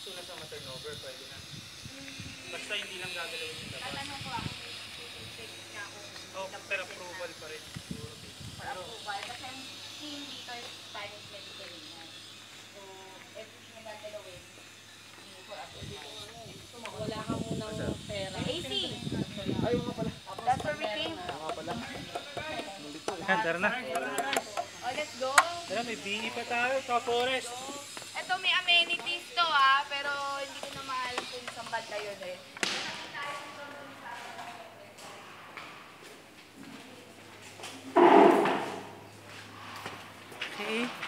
soon as a turnover, pwede na. Basta hindi lang gagalawin yung labas. Tatanong ko ako, niya kung pero approval pa rin. for approval. Kasi ang team dito is Spanish Mediterranean. So, everything na gagalawin, for approval. Wala ka munang pera. AC! Ayaw nga pala. That's where we came. Ayaw nga pala. Yan, tara na. Oh, let's go. Tara, may BE pa tayo, sa forest. Ito may amenities to pero hindi ko na maalam kung saan banda yun eh. Okay.